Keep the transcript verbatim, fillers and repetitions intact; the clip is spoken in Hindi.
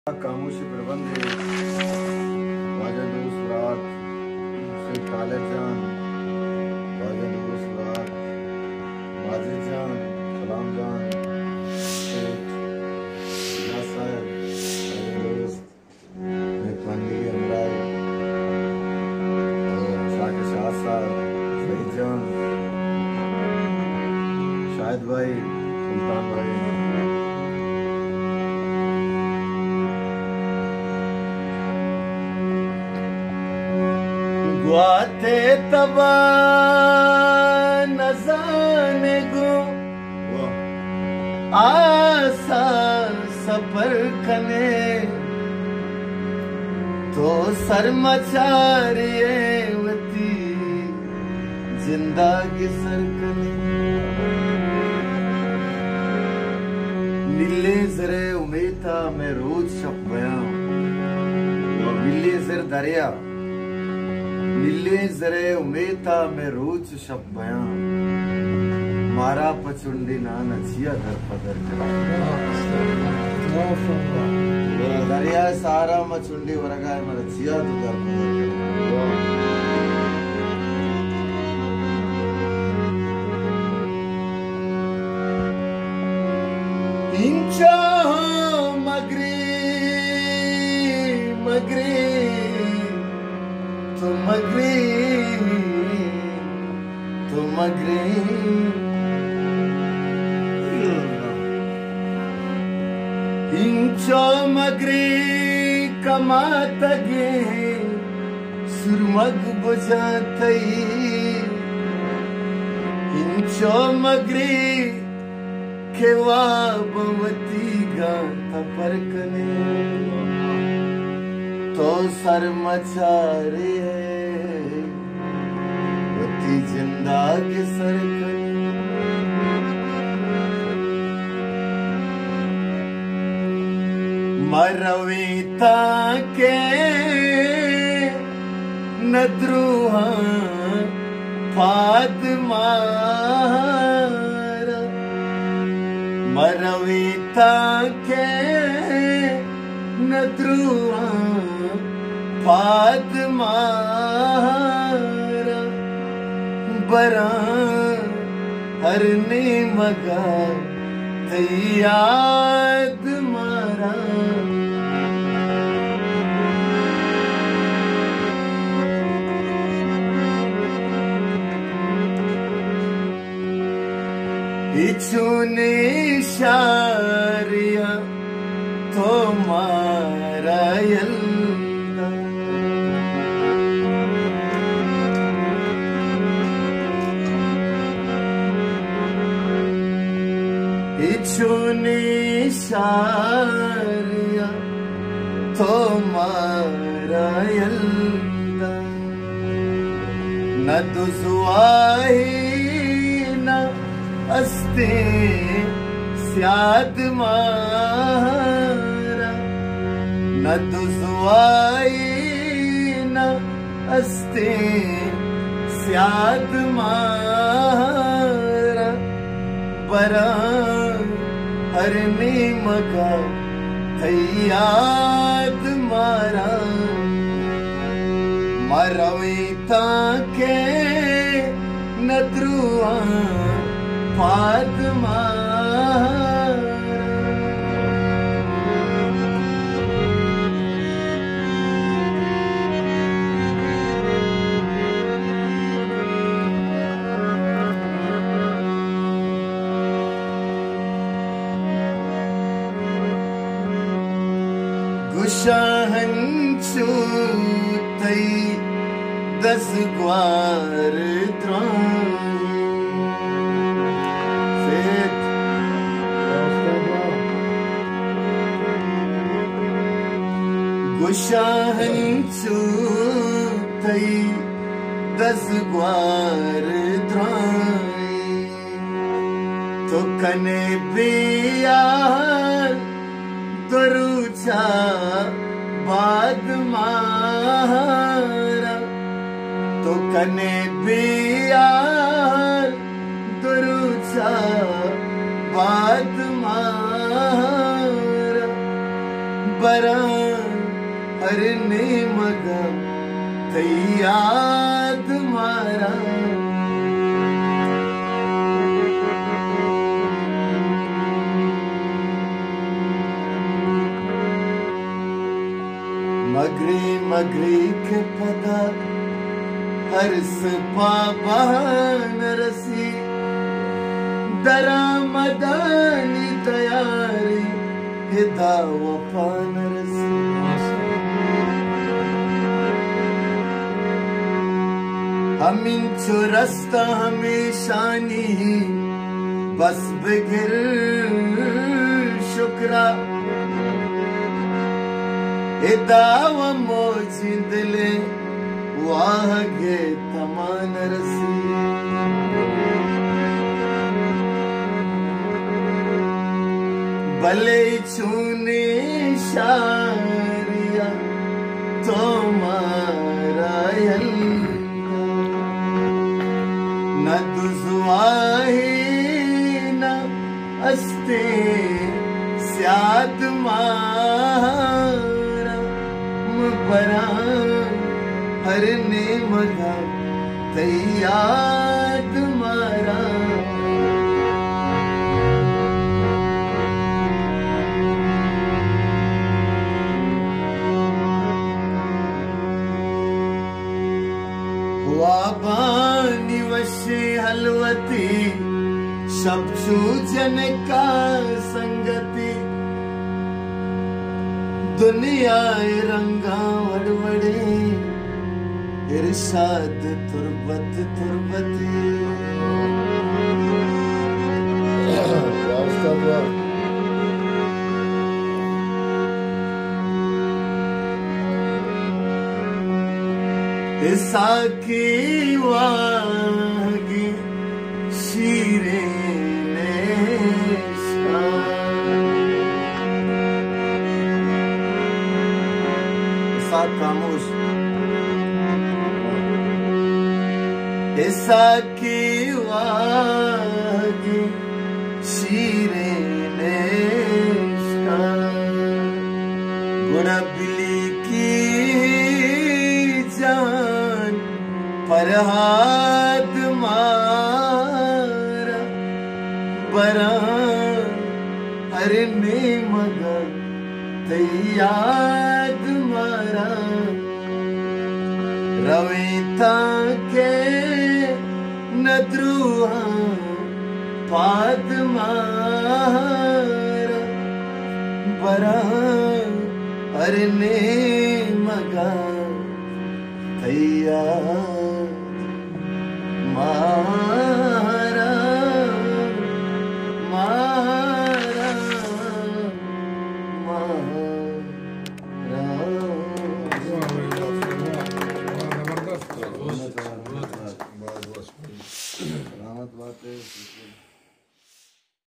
खामोशी प्रबंध राजा दोस्त रात से काले जान राजा दोस्त रात बाजी जान सलाम जान शेख साहब राजा दोस्त मेहरबानी अमराज और शाह शाह साहब शहीद जान शाहिद भाई सुल्तान भाई गुआते तबा नजाने गो आसा सफर कने तो सरमचारिये वती जिंदा की सरकने नीले जरे उमेता में रोज शब बयां नीले जर दरिया नीले जरे उमेता में रोज शब बयां मारा पचुंडी नान अचिया दर पदर दरिया सारा मचुंडी वरगा मर चिया तो दर पदर इंचा मगरी मगरी तो मगरी तो मगरी इंचो मगरी कमातगे सुरमग बुझातई इंचो मगरी केवा बवती गाता परकने तो सरमचारी है वती जिंदा के सरकने मरवीता के नद्रुहा फाद मारा मरवीता के नद्रुहा फाद मारा बरा हरने मगा याद मारा इचुने शारिया तो मारा यल्ला इचुने शारिया तो मारा यल्ला न दुजुआही न अस्ते स्याद मारा न दुजुआई न अस्ते स्याद मारा बरा हरने मगा याद मारा मरवीता के नद्रुआ फाद मारा गुशाहन चूतई दस ग्वार गुशाहन चूतई दस ग्वार तो कने बियार दरुचा बाद मारा तो कने बियार दरुचा बाद मारा बरा हरने मगा याद मारा मगरी मगरी के पदा हर्ष पावन रसी दरा मदानी तैयारी हिदा वफान रसी हमिंचो रस्ता हमेशानी बस बिगिर शुक्रा इदाव मोचिंदले वाह गे तमान रसी भले छूने शारिया तो मारा न दुजुआही न अस्ते स्याद मारा मुबरा हरने मगा तैयाद मारा वाबानी वशे हलवती शब्दू जन का संगति दुनिया रंगा वड़वड़े इरशाद तुरबत तुरबती साकी वागी शीरे नेशा साथ खामोश साकी वागी शीरे नेशा गुड़ा बिली की जान पर हाथ मारा बरा हरने मगा तैयाद मारा रवेता के नद्रुआ पाद मारा बरा हरने मगा तैयाद मारा मारा मारा